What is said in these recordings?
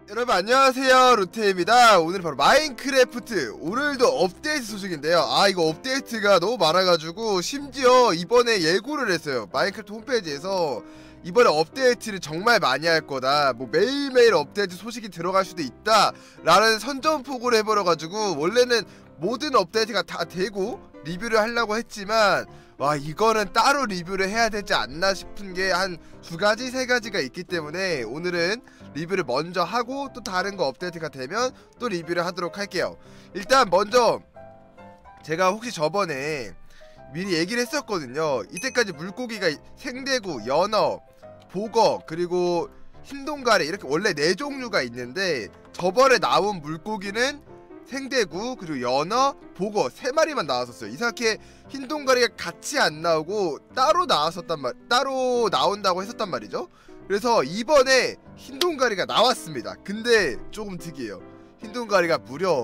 여러분 안녕하세요, 루테입니다. 오늘 바로 마인크래프트 오늘도 업데이트 소식인데요. 이거 업데이트가 너무 많아가지고 심지어 이번에 예고를 했어요. 마인크래프트 홈페이지에서 이번에 업데이트를 정말 많이 할 거다, 뭐 매일매일 업데이트 소식이 들어갈 수도 있다 라는 선전포고를 해버려가지고 원래는 모든 업데이트가 다 되고 리뷰를 하려고 했지만 와, 이거는 따로 리뷰를 해야 되지 않나 싶은 게 한 2가지 3가지가 있기 때문에 오늘은 리뷰를 먼저 하고 또 다른 거 업데이트가 되면 또 리뷰를 하도록 할게요. 일단 먼저 제가 혹시 저번에 미리 얘기를 했었거든요. 이때까지 물고기가 생대구, 연어, 보거, 그리고 흰동가리 이렇게 원래 4종류가 있는데 저번에 나온 물고기는 생대구, 그리고 연어, 보거 3마리만 나왔었어요. 이상하게 흰동가리가 같이 안 나오고 따로 따로 나온다고 했었단 말이죠. 그래서 이번에 흰동가리가 나왔습니다. 근데 조금 특이해요. 흰동가리가 무려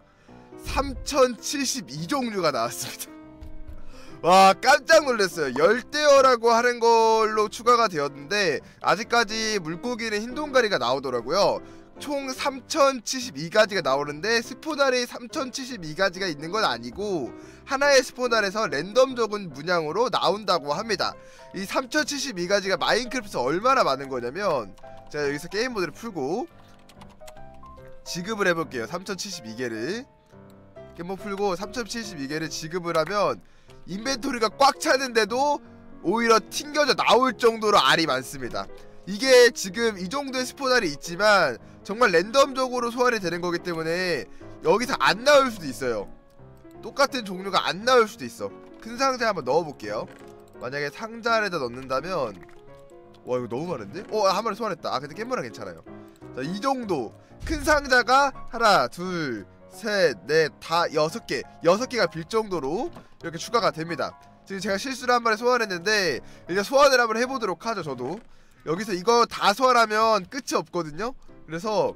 3072종류가 나왔습니다. 와, 깜짝 놀랐어요. 열대어라고 하는 걸로 추가가 되었는데 아직까지 물고기는 흰동가리가 나오더라고요. 총 3072가지가 나오는데 스포날이 3072가지가 있는 건 아니고 하나의 스포날에서 랜덤적인 문양으로 나온다고 합니다. 이 3072가지가 마인크래프트에서 얼마나 많은 거냐면 제가 여기서 게임 모드를 풀고 지급을 해볼게요. 3072개를 게임 모드 풀고 3072개를 지급을 하면 인벤토리가 꽉 차는데도 오히려 튕겨져 나올 정도로 알이 많습니다. 이게 지금 이 정도의 스포날이 있지만 정말 랜덤적으로 소환이 되는 거기 때문에 여기서 안 나올 수도 있어요. 똑같은 종류가 안 나올 수도 있어. 큰 상자에 한번 넣어볼게요. 만약에 상자 안에다 넣는다면 와, 이거 너무 많은데? 한 마리 소환했다. 근데 깻모랑 괜찮아요. 자, 이 정도 큰 상자가 하나, 둘, 셋, 넷, 다 6개 6개가 빌 정도로 이렇게 추가가 됩니다. 지금 제가 실수로 한 마리 소환했는데 이제 소환을 한번 해보도록 하죠. 저도 여기서 이거 다 소환하면 끝이 없거든요. 그래서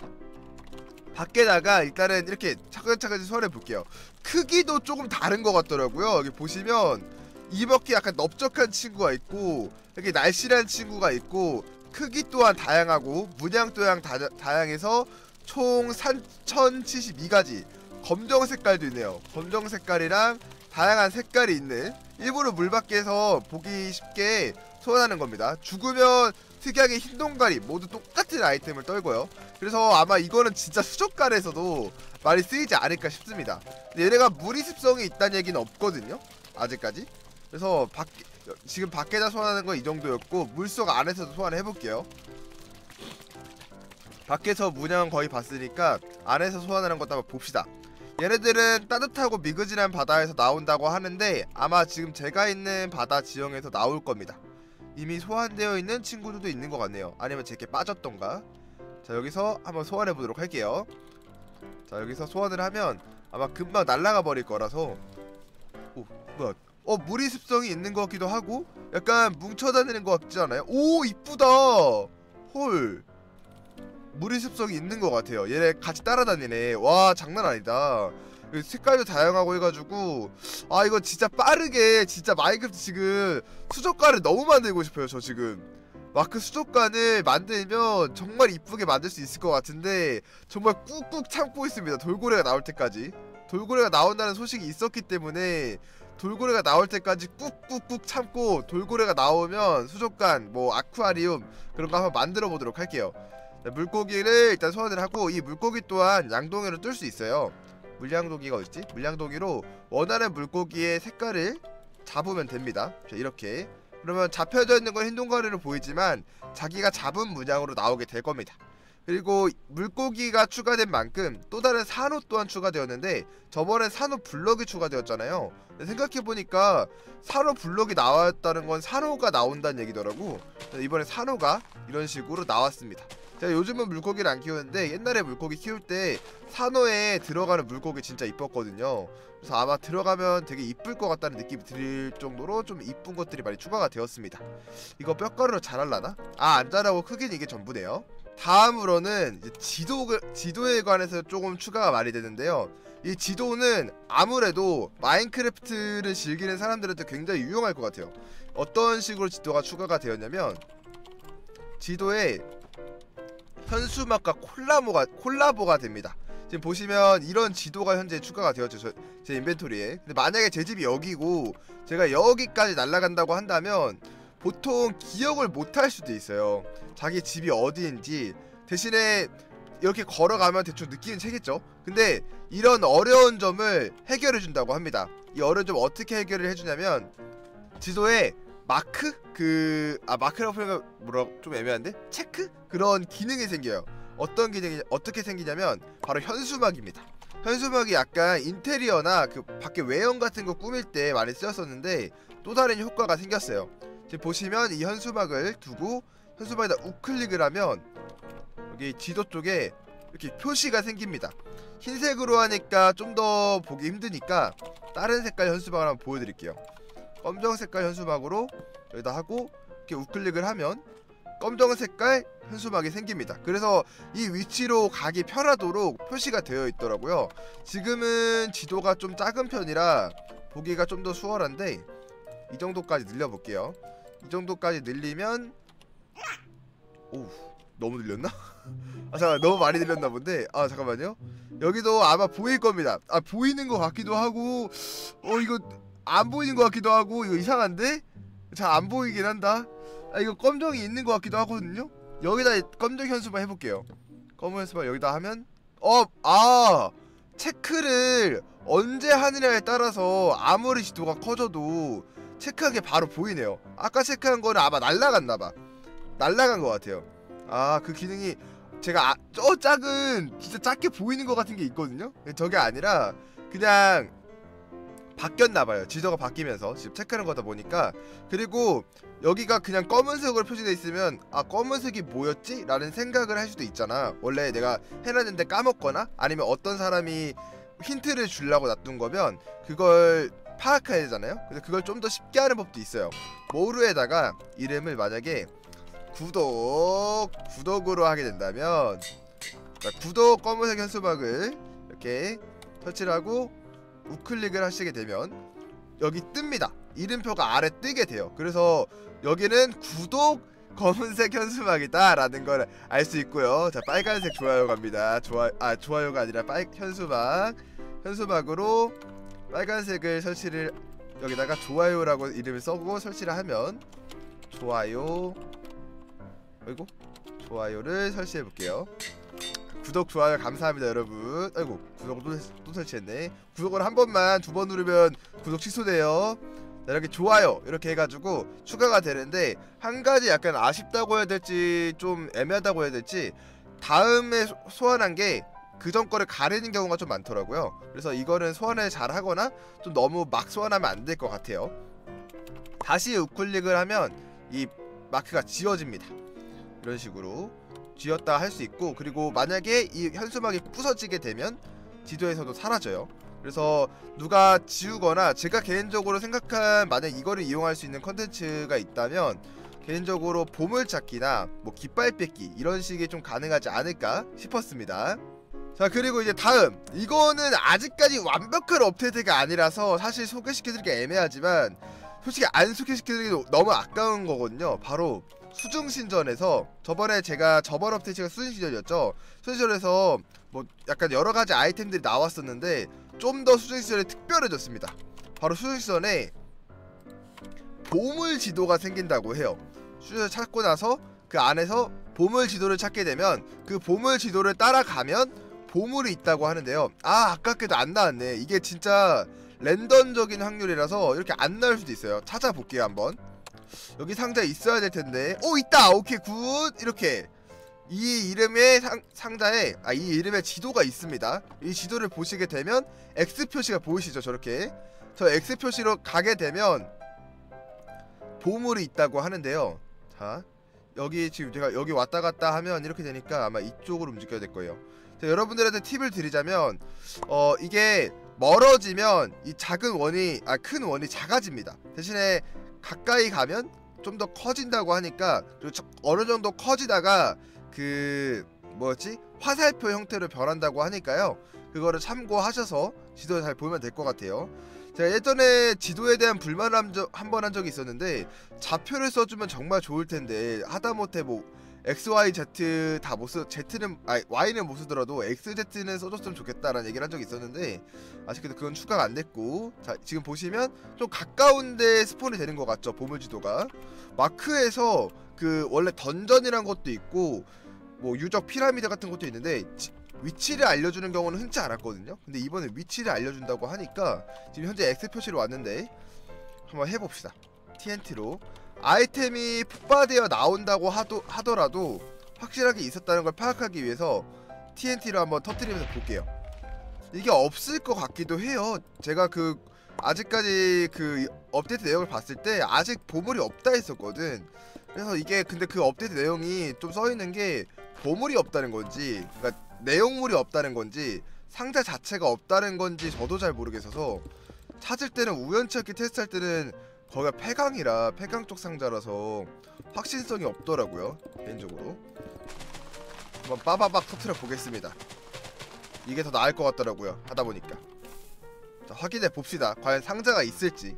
밖에다가 일단은 이렇게 차근차근 소환해 볼게요. 크기도 조금 다른 것 같더라고요. 여기 보시면 이렇게 약간 넓적한 친구가 있고 이렇게 날씬한 친구가 있고 크기 또한 다양하고 문양 또한 다양해서 총 3072가지. 검정 색깔도 있네요. 검정 색깔이랑 다양한 색깔이 있는, 일부러 물 밖에서 보기 쉽게 소환하는 겁니다. 죽으면 특이하게 흰동가리 모두 똑같은 아이템을 떨고요. 그래서 아마 이거는 진짜 수족관에서도 많이 쓰이지 않을까 싶습니다. 근데 얘네가 무리 습성이 있다는 얘기는 없거든요, 아직까지. 그래서 지금 밖에다 소환하는 건 이 정도였고 물속 안에서도 소환해볼게요. 밖에서 문양은 거의 봤으니까 안에서 소환하는 것도 한번 봅시다. 얘네들은 따뜻하고 미그진한 바다에서 나온다고 하는데 아마 지금 제가 있는 바다 지형에서 나올 겁니다. 이미 소환되어 있는 친구들도 있는 것 같네요. 아니면 제게 빠졌던가. 자, 여기서 한번 소환해 보도록 할게요. 자, 여기서 소환을 하면 아마 금방 날아가 버릴 거라서. 오, 뭐야, 무리 습성이 있는 것 같기도 하고 약간 뭉쳐다니는 것 같지 않아요? 오, 이쁘다. 헐, 무리 습성이 있는 것 같아요. 얘네 같이 따라다니네. 와, 장난 아니다. 색깔도 다양하고 해가지고 이거 진짜 빠르게 진짜 마인크래프트 지금 수족관을 너무 만들고 싶어요. 저 지금 마크 수족관을 만들면 정말 이쁘게 만들 수 있을 것 같은데 정말 꾹꾹 참고 있습니다. 돌고래가 나올 때까지. 돌고래가 나온다는 소식이 있었기 때문에 돌고래가 나올 때까지 꾹꾹꾹 참고 돌고래가 나오면 수족관, 뭐 아쿠아리움 그런 거 한번 만들어 보도록 할게요. 자, 물고기를 일단 소환을 하고 이 물고기 또한 양동이로 뜰 수 있어요. 물량동이가 어딨지? 물량동이로 원하는 물고기의 색깔을 잡으면 됩니다. 자, 이렇게. 그러면 잡혀져 있는 건 흰동가리로 보이지만 자기가 잡은 문양으로 나오게 될 겁니다. 그리고 물고기가 추가된 만큼 또 다른 산호 또한 추가되었는데 저번엔 산호 블럭이 추가되었잖아요. 생각해보니까 산호 블럭이 나왔다는 건 산호가 나온다는 얘기더라고. 이번에 산호가 이런 식으로 나왔습니다. 제가 요즘은 물고기를 안 키우는데 옛날에 물고기 키울 때 산호에 들어가는 물고기 진짜 이뻤거든요. 그래서 아마 들어가면 되게 이쁠 것 같다는 느낌이 들 정도로 좀 이쁜 것들이 많이 추가가 되었습니다. 이거 뼈가루로 자랄라나? 안 자라고 크긴 이게 전부네요. 다음으로는 이제 지도에 관해서 조금 추가가 많이 되는데요. 이 지도는 아무래도 마인크래프트를 즐기는 사람들한테 굉장히 유용할 것 같아요. 어떤 식으로 지도가 추가가 되었냐면 지도에 현수막과 콜라보가 됩니다. 지금 보시면 이런 지도가 현재 추가가 되었죠. 제 인벤토리에. 근데 만약에 제 집이 여기고 제가 여기까지 날아간다고 한다면 보통 기억을 못할 수도 있어요. 자기 집이 어디인지. 대신에 이렇게 걸어가면 대충 느낌은 채겠죠. 근데 이런 어려운 점을 해결해 준다고 합니다. 이 어려운 점 어떻게 해결을 해주냐면 지도에 마크? 마크라고 표현하면 뭐라 좀 애매한데? 체크? 그런 기능이 생겨요. 어떤 기능이 어떻게 생기냐면 바로 현수막입니다. 현수막이 약간 인테리어나 그 밖에 외형 같은 거 꾸밀 때 많이 쓰였었는데 또 다른 효과가 생겼어요. 지금 보시면 이 현수막을 두고 현수막에다 우클릭을 하면 여기 지도 쪽에 이렇게 표시가 생깁니다. 흰색으로 하니까 좀 더 보기 힘드니까 다른 색깔 현수막을 한번 보여드릴게요. 검정 색깔 현수막으로 여기다 하고 이렇게 우클릭을 하면 검정 색깔 현수막이 생깁니다. 그래서 이 위치로 가기 편하도록 표시가 되어 있더라고요. 지금은 지도가 좀 작은 편이라 보기가 좀 더 수월한데 이 정도까지 늘려볼게요. 이 정도까지 늘리면 오우 너무 늘렸나? 아 잠깐 너무 많이 늘렸나 본데. 아 잠깐만요. 여기도 아마 보일 겁니다. 아 보이는 것 같기도 하고 이거 안 보이는 것 같기도 하고 이거 이상한데? 잘 안 보이긴 한다. 아 이거 검정이 있는 것 같기도 하거든요. 여기다 검정 현수막 해볼게요. 검은 현수막 여기다 하면 체크를 언제 하느냐에 따라서 아무리 지도가 커져도 체크한 게 바로 보이네요. 아까 체크한 거는 아마 날라갔나봐. 날라간 것 같아요. 아 그 기능이 제가 저 작은 진짜 작게 보이는 것 같은 게 있거든요. 저게 아니라 그냥 바뀌었나봐요. 지도가 바뀌면서 지금 체크하는 거다 보니까. 그리고 여기가 그냥 검은색으로 표시되어 있으면 아 검은색이 뭐였지? 라는 생각을 할 수도 있잖아. 원래 내가 해놨는데 까먹거나 아니면 어떤 사람이 힌트를 주려고 놔둔 거면 그걸 파악해야 되잖아요. 그래서 그걸 좀 더 쉽게 하는 법도 있어요. 모루에다가 이름을 만약에 구독으로 하게 된다면 구독 검은색 현수막을 이렇게 설치를 하고 우클릭을 하시게 되면 여기 뜹니다. 이름표가 아래 뜨게 돼요. 그래서 여기는 구독 검은색 현수막이다 라는 걸 알 수 있고요. 자 빨간색 좋아요 갑니다. 좋아요가 아니라 현수막으로 빨간색을 설치를 여기다가 좋아요라고 이름을 써고 설치를 하면 좋아요를 설치해 볼게요. 구독 좋아요 감사합니다 여러분. 아이고 구독을 또 설치했네. 구독을 한 번만 두 번 누르면 구독 취소돼요. 자, 이렇게 좋아요 이렇게 해가지고 추가가 되는데 한 가지 약간 아쉽다고 해야 될지 좀 애매하다고 해야 될지 다음에 소환한 게 그전 거를 가리는 경우가 좀 많더라고요. 그래서 이거는 소환을 잘 하거나 좀 너무 막 소환하면 안 될 것 같아요. 다시 우클릭을 하면 이 마크가 지워집니다. 이런 식으로 지웠다 할 수 있고, 그리고 만약에 이 현수막이 부서지게 되면 지도에서도 사라져요. 그래서 누가 지우거나 제가 개인적으로 생각한 만약 이거를 이용할 수 있는 컨텐츠가 있다면 개인적으로 보물찾기나 뭐 깃발 뺏기 이런 식이 좀 가능하지 않을까 싶었습니다. 자 그리고 이제 다음, 이거는 아직까지 완벽한 업데이트가 아니라서 사실 소개시켜드리기 애매하지만 솔직히 안 소개시켜드리기 너무 아까운 거거든요. 바로 수중신전에서 저번 업데이트가 수중신전이었죠. 수중신전에서 뭐 약간 여러가지 아이템들이 나왔었는데 좀 더 수중신전이 특별해졌습니다. 바로 수중신전에 보물 지도가 생긴다고 해요. 수중신전을 찾고 나서 그 안에서 보물 지도를 찾게 되면 그 보물 지도를 따라가면 보물이 있다고 하는데요. 아깝게도 안 나왔네. 이게 진짜 랜덤적인 확률이라서 이렇게 안 나올 수도 있어요. 찾아볼게요 한번. 여기 상자에 있어야 될 텐데. 있다. 오케이 굿. 이렇게 이 이름의 상자에 이 이름의 지도가 있습니다. 이 지도를 보시게 되면 X 표시가 보이시죠? 저렇게 저 X 표시로 가게 되면 보물이 있다고 하는데요. 자 여기 지금 제가 여기 왔다 갔다 하면 이렇게 되니까 아마 이쪽으로 움직여야 될 거예요. 자, 여러분들한테 팁을 드리자면 이게 멀어지면 이 작은 원이 큰 원이 작아집니다. 대신에 가까이 가면 좀 더 커진다고 하니까, 그리고 어느 정도 커지다가 그 화살표 형태로 변한다고 하니까요. 그거를 참고하셔서 지도를 잘 보면 될 것 같아요. 제가 예전에 지도에 대한 불만을 한 번 한 적이 있었는데 좌표를 써주면 정말 좋을 텐데 하다못해 뭐 X, Y, Z 다 못 쓰, Z는 아니 Y는 못 쓰더라도 X, Z는 써줬으면 좋겠다라는 얘기를 한 적이 있었는데 아쉽게도 그건 추가가 안 됐고, 자 지금 보시면 좀 가까운데 스폰이 되는 것 같죠, 보물지도가. 마크에서 그 원래 던전이란 것도 있고 뭐 유적 피라미드 같은 것도 있는데 위치를 알려주는 경우는 흔치 않았거든요. 근데 이번에 위치를 알려준다고 하니까 지금 현재 X 표시로 왔는데 한번 해봅시다. TNT로 아이템이 폭발되어 나온다고 하더라도 확실하게 있었다는 걸 파악하기 위해서 TNT로 한번 터뜨리면서 볼게요. 이게 없을 것 같기도 해요. 제가 그 아직까지 그 업데이트 내용을 봤을 때 아직 보물이 없다 했었거든. 그래서 이게 근데 그 업데이트 내용이 좀 써있는 게 보물이 없다는 건지, 그러니까 내용물이 없다는 건지, 상자 자체가 없다는 건지 저도 잘 모르겠어서 찾을 때는 우연찮게 테스트할 때는 거기가 폐강이라 폐강 쪽 상자라서 확신성이 없더라고요, 개인적으로. 한번 빠바박 터트려 보겠습니다. 이게 더 나을 것 같더라고요, 하다보니까. 자, 확인해 봅시다. 과연 상자가 있을지.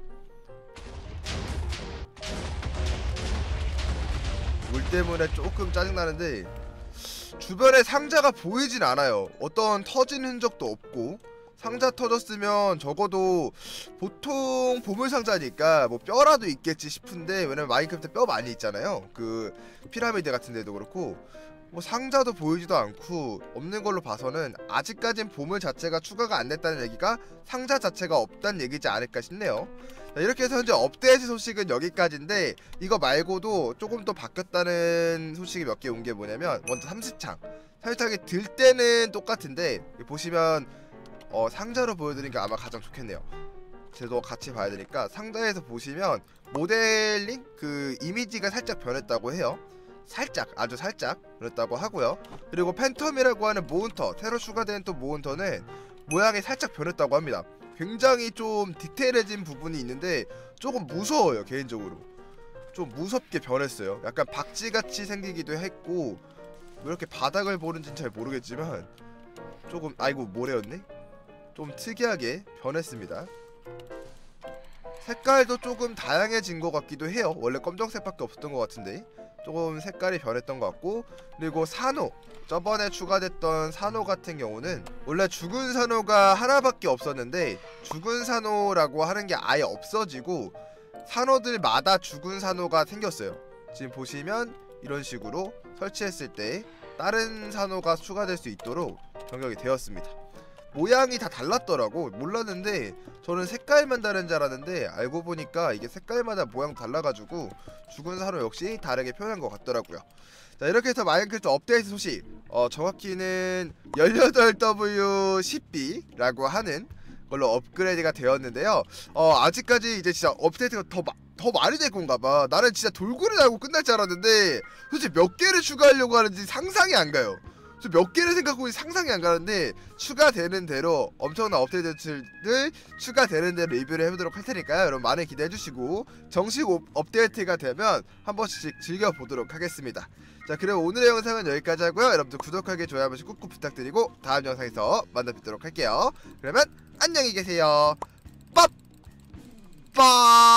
물 때문에 조금 짜증나는데 주변에 상자가 보이진 않아요. 어떤 터진 흔적도 없고, 상자 터졌으면 적어도 보통 보물상자니까 뭐 뼈라도 있겠지 싶은데, 왜냐면 마인크래프트 뼈 많이 있잖아요. 그 피라미드 같은 데도 그렇고 뭐 상자도 보이지도 않고 없는 걸로 봐서는 아직까진 보물 자체가 추가가 안 됐다는 얘기가 상자 자체가 없다는 얘기지 않을까 싶네요. 자, 이렇게 해서 현재 업데이트 소식은 여기까지인데, 이거 말고도 조금 더 바뀌었다는 소식이 몇 개 온 게 뭐냐면, 먼저 30창이 들 때는 똑같은데 보시면 상자로 보여드리는 게 아마 가장 좋겠네요. 저도 같이 봐야 되니까 상자에서 보시면 모델링 그 이미지가 살짝 변했다고 해요. 살짝, 아주 살짝 변했다고 하고요. 그리고 팬텀이라고 하는 모헌터, 새로 추가된 또 모헌터는 모양이 살짝 변했다고 합니다. 굉장히 좀 디테일해진 부분이 있는데 조금 무서워요, 개인적으로. 좀 무섭게 변했어요. 약간 박쥐같이 생기기도 했고, 왜 이렇게 바닥을 보는지는 잘 모르겠지만 조금, 아이고 모래였네? 좀 특이하게 변했습니다. 색깔도 조금 다양해진 것 같기도 해요. 원래 검정색밖에 없었던 것 같은데 조금 색깔이 변했던 것 같고, 그리고 산호, 저번에 추가됐던 산호 같은 경우는 원래 죽은 산호가 하나밖에 없었는데 죽은 산호라고 하는 게 아예 없어지고 산호들마다 죽은 산호가 생겼어요. 지금 보시면 이런 식으로 설치했을 때 다른 산호가 추가될 수 있도록 변경이 되었습니다. 모양이 다 달랐더라고. 몰랐는데 저는 색깔만 다른 줄 알았는데 알고 보니까 이게 색깔마다 모양 달라가지고 죽은 산호 역시 다르게 표현한 것 같더라고요. 자, 이렇게 해서 마인크래프트 업데이트 소식, 정확히는 18W10B라고 하는 걸로 업그레이드가 되었는데요. 아직까지 이제 진짜 업데이트가 더 많이 될 건가봐. 나는 진짜 돌고래 하고 끝날 줄 알았는데 솔직히 몇 개를 추가하려고 하는지 상상이 안 가요. 몇 개를 생각하고 상상이 안 가는데 추가되는 대로 엄청난 업데이트들 추가되는 대로 리뷰를 해보도록 할 테니까요. 여러분 많이 기대해주시고 정식 업데이트가 되면 한 번씩 즐겨보도록 하겠습니다. 자, 그럼 오늘의 영상은 여기까지 하고요. 여러분들 구독하기, 좋아요 한 번씩 꾹꾹 부탁드리고 다음 영상에서 만나 뵙도록 할게요. 그러면 안녕히 계세요. 빠빠.